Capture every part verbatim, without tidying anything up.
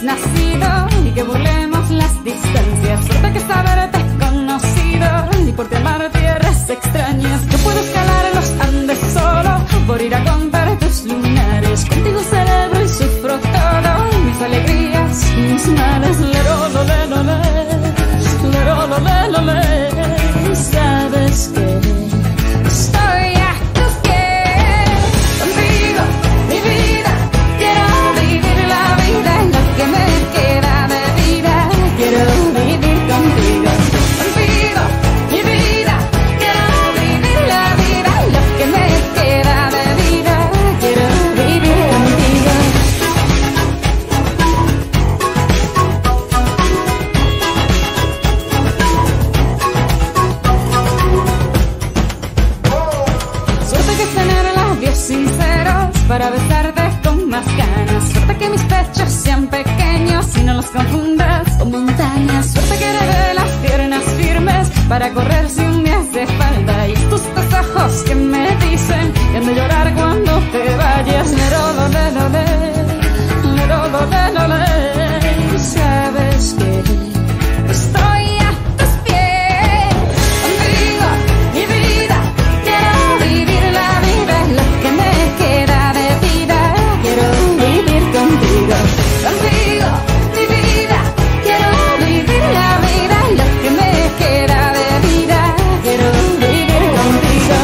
hayamos nacido y que burlemos las distancias. Suerte que saberte conocido y por ti amar tierras extrañas. Yo puedo escalar los Andes solo por ir a contar tus lunares. Contigo celebro y sufro todo, mis alegrías y mis males. Lero, lo, le, lo, le. Lero, lo, le, lo, le. Sabes que estoy a tus pies. Contigo, mi vida, quiero vivir la vida, lo que me queda de vida. Quiero vivir contigo. Contigo, mi vida, quiero vivir la vida, lo que me queda de vida. Quiero vivir contigo. Suerte que es tener labios sinceros para besarte con más ganas. Suerte que mis pechos sean pequeños y no los confundas con montañas. Suerte que heredé las piernas firmes para correr si un me hace falta. Y tus dos ojos que me dicen que han de llorar cuando te vayas. Lero, lo, le, lo, le. Lero, lo, le, lo, le. Sabes que estoy a tus pies. Contigo, mi vida, quiero vivir la vida, lo que me queda de vida. Quiero vivir contigo. Contigo, mi vida, quiero vivir la vida, lo que me queda de vida. Quiero vivir contigo.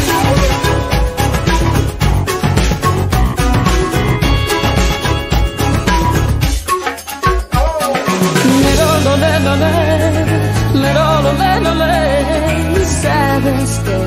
Lero, lo, le, lo, le. Lero, lo, le, lo, le. Sabes que